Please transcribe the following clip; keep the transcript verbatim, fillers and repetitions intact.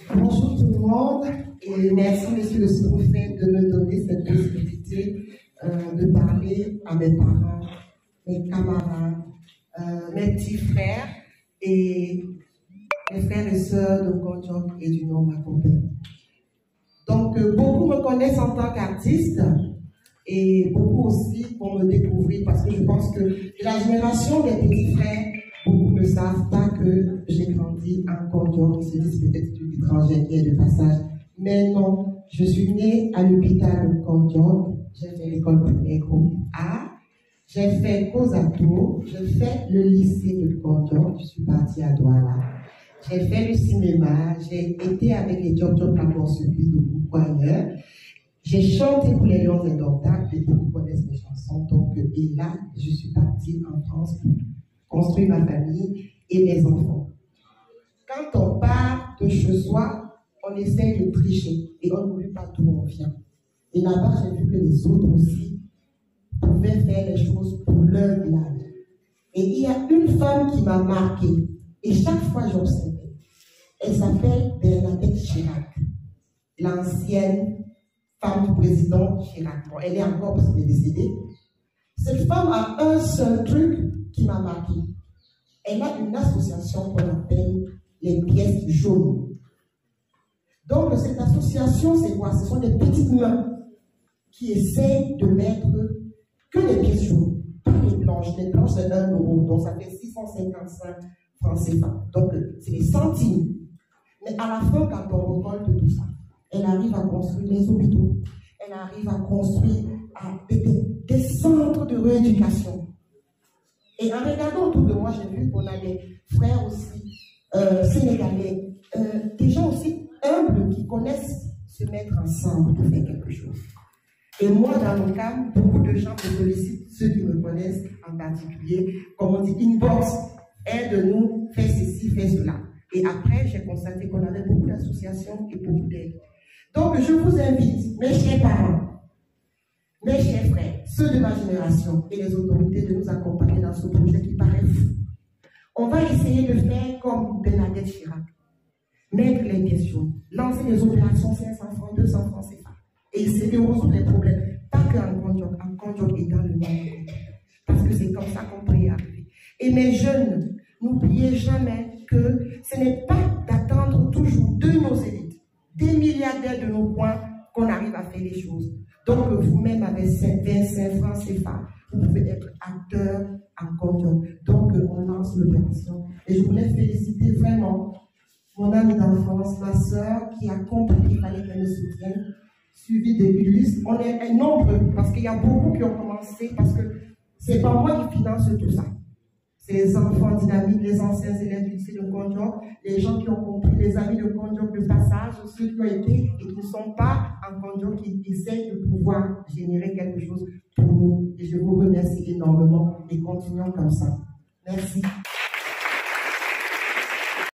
Bonjour tout le monde et merci Monsieur le sous-préfet de me donner cette possibilité euh, de parler à mes parents, mes camarades, euh, mes petits frères et mes frères et sœurs de Kondiok et du Nord Makopé. Donc euh, beaucoup me connaissent en tant qu'artiste et beaucoup aussi pour me découvrir parce que je pense que la génération des petits frères, beaucoup ne savent pas que j'ai grandi en Kondiok. Ils se disent peut-être que je suis étranger qui est de passage. Mais non, je suis née à l'hôpital de Kondiok. J'ai fait l'école primaire groupe A. J'ai fait Kozato. J'ai fait le lycée de Kondiok. Je suis partie à Douala. J'ai fait le cinéma. J'ai été avec les Job Job la poursuite de beaucoup ailleurs. J'ai chanté pour les Lions Indomptables. Et beaucoup connaissent mes chansons. Donc, et là, je suis partie en France pour construire ma famille et mes enfants. Quand on part de chez soi, on essaie de tricher et on n'oublie pas d'où on vient. Et là-bas, j'ai vu que les autres aussi pouvaient faire les choses pour leur village. Et il y a une femme qui m'a marquée, et chaque fois j'observais. Elle s'appelle Bernadette Chirac, l'ancienne femme du président Chirac. Bon, elle est encore parce qu'elle est décédée. Cette femme a un seul truc qui m'a marqué. Elle a une association qu'on appelle les pièces jaunes. Donc, cette association, c'est quoi? Ce sont des petites mains qui essayent de mettre que les pièces jaunes, pas les blanches. Les blanches, c'est un euro, donc ça fait six cent cinquante-cinq francs C F A. Donc, c'est des centimes. Mais à la fin, quand on récolte tout ça, elle arrive à construire les hôpitaux, elle arrive à construire à des, des centres de rééducation. Et en regardant autour de moi, j'ai vu qu'on a des frères aussi euh, sénégalais, euh, des gens aussi humbles qui connaissent se mettre ensemble pour faire quelque chose. Et moi, dans mon cas, beaucoup de gens me sollicitent, ceux qui me connaissent en particulier, comme on dit, inbox, aide-nous, fais ceci, fais cela. Et après, j'ai constaté qu'on avait beaucoup d'associations et beaucoup d'aide. Donc, je vous invite, mes chers parents, mes chers frères, ceux de ma génération et les autorités, de nous accompagner dans ce projet qui paraît fou. On va essayer de faire comme Bernadette Chirac, mettre les questions, lancer des opérations cinq cents francs, deux cents francs C F A, et essayer de résoudre les problèmes, pas qu'en Kondiok, en Kondiok et dans le monde, parce que c'est comme ça qu'on peut y arriver. Et mes jeunes, n'oubliez jamais que ce n'est pas d'attendre toujours de nos élites, des milliardaires de nos coins, qu'on arrive à faire les choses. Donc, vous-même, avec vingt-cinq francs C F A, vous pouvez être acteur en Kondiok. Donc, on lance l'opération. Et je voulais féliciter vraiment mon amie d'enfance, ma soeur, qui a compris qu'il fallait qu'elle me soutienne, suivie de Ulysse. On est nombreux, parce qu'il y a beaucoup qui ont commencé, parce que c'est pas moi qui finance tout ça. C'est les enfants dynamiques, les anciens élèves du lycée de Kondiok, les gens qui ont compris, les amis de Kondiok de passage, ceux qui ont été et qui ne sont pas en Kondiok, qui essayent de pouvoir générer quelque chose pour nous. Et je vous remercie énormément et continuons comme ça. Merci.